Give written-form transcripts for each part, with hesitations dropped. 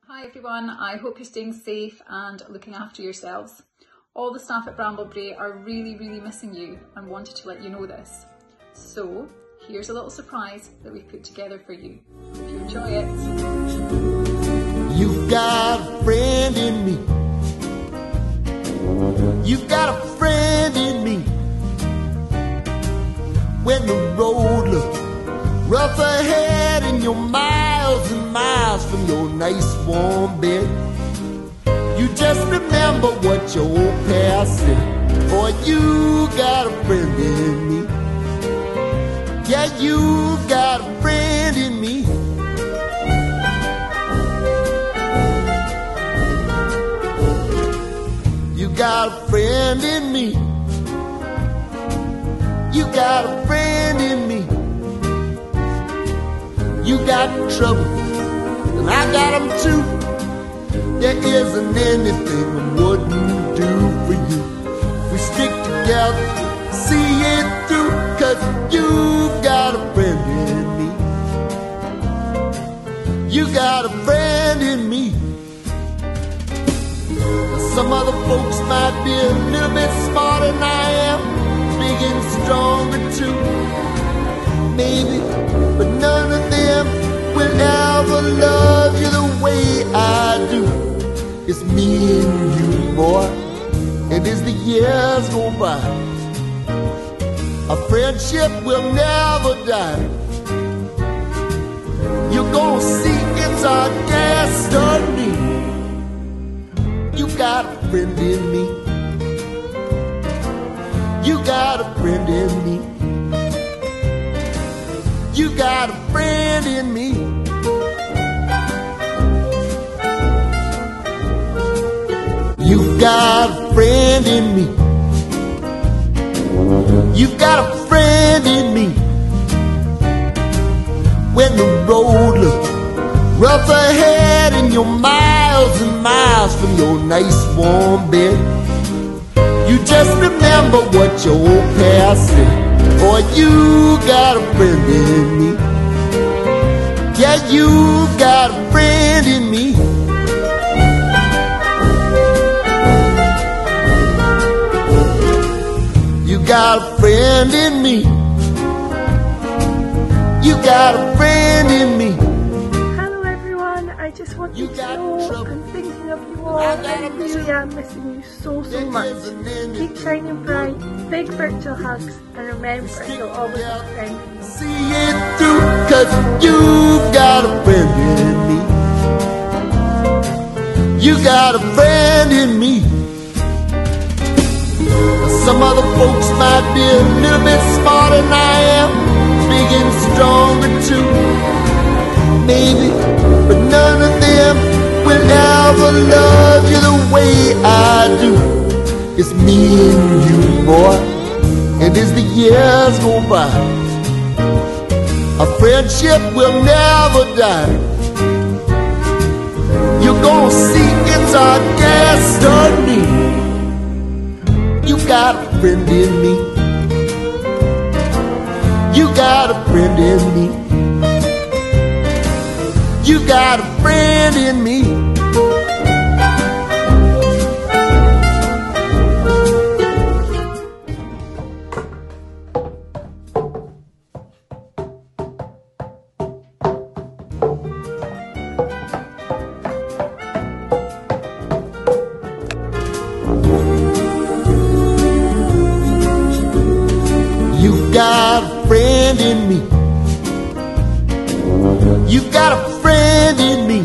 Hi everyone, I hope you're staying safe and looking after yourselves. All the staff at Bramble Brae are really missing you and wanted to let you know this. So here's a little surprise that we've put together for you. Hope you enjoy it. You've got a friend in me. You've got a friend in me. When the road looks rough ahead and you're miles and miles from your nice warm bed, you just remember what your old past said. Boy, you got a friend in me. Yeah, you got a friend in me. You got a friend in me. You got a friend in me. You got trouble, and I got them too. There isn't anything I wouldn't do for you. We stick together, see it through, 'cause you've got a friend in me. You got a friend in me. Some other folks might be a little bit smarter than I am, big and stronger too, maybe, but none of them will ever love you the way I do. It's me and you, boy, and as the years go by, our friendship will never die. You're gonna see it's our destiny. You got a friend in me. You got a friend in me. You got a friend in me. You got a friend in me. You got a friend in me. When the road looks rough ahead and you're miles and miles from your nice warm bed, you just remember what your old past said. Boy, you got a friend in me. Yeah, you got a friend in me. You got a friend in me. You got a friend in me. Hello everyone, I just want you to know I'm thinking of you all. I really am missing you so much. Keep shining bright, big virtual hugs, and remember you'll always have a friend in me. See it through, 'cause you've got a friend in me. You got a friend in me. Some other folks might be a little bit smarter than I am, big and stronger too, maybe, but none of them will ever love you the way I do. It's me and you, boy, and as the years go by, our friendship will never die. You're gonna see it's our destiny. You got a friend in me. You got a friend in me. You got a friend in me. You got a friend in me. You got a friend in me.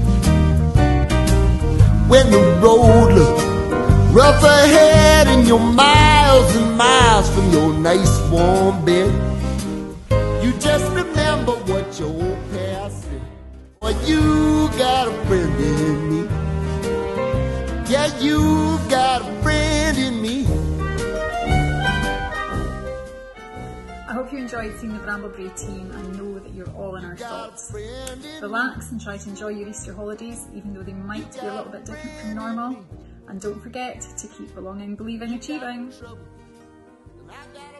When the road looks rough ahead and you're miles and miles from your nice warm bed, you just remember what your old past said. Boy, you got a friend in me. Yeah, you got a friend in me. I hope you enjoyed seeing the Bramble Brae team and know that you're all in our thoughts. Relax and try to enjoy your Easter holidays, even though they might be a little bit different from normal. And don't forget to keep belonging, believing, achieving.